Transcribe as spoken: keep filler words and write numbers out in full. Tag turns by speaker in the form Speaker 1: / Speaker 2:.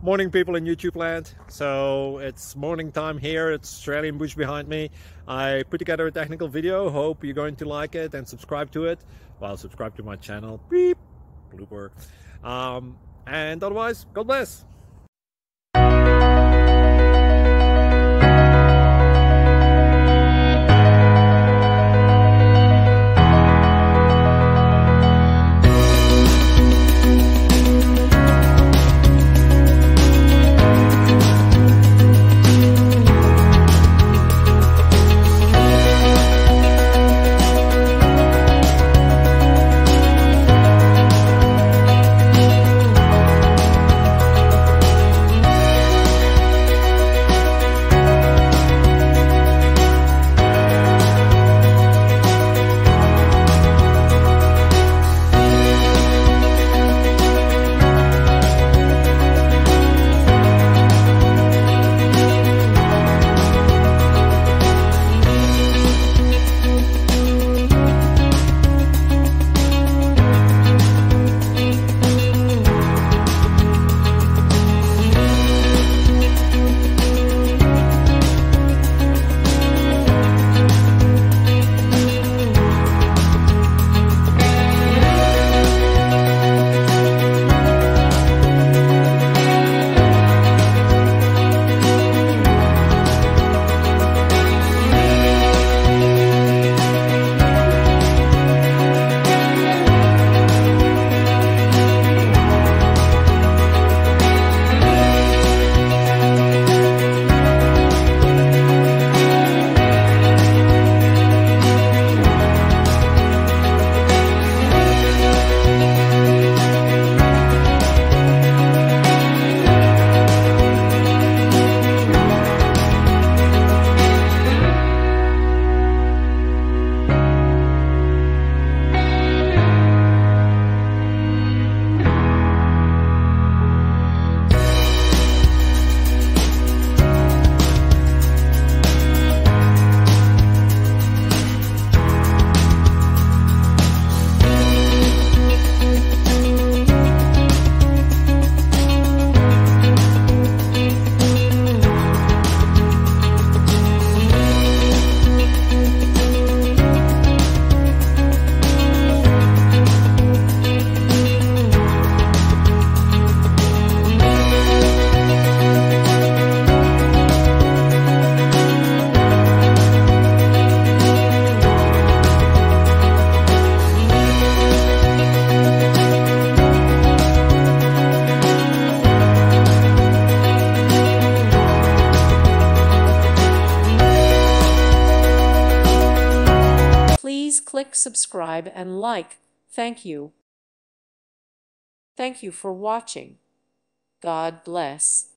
Speaker 1: Morning, people in YouTube land. So it's morning time here. It's Australian bush behind me. I put together a technical video. Hope you're going to like it and subscribe to it. Well, subscribe to my channel. Beep. Blooper. Um, and otherwise, God bless.
Speaker 2: Please click subscribe and like. Thank you. Thank you for watching. God bless.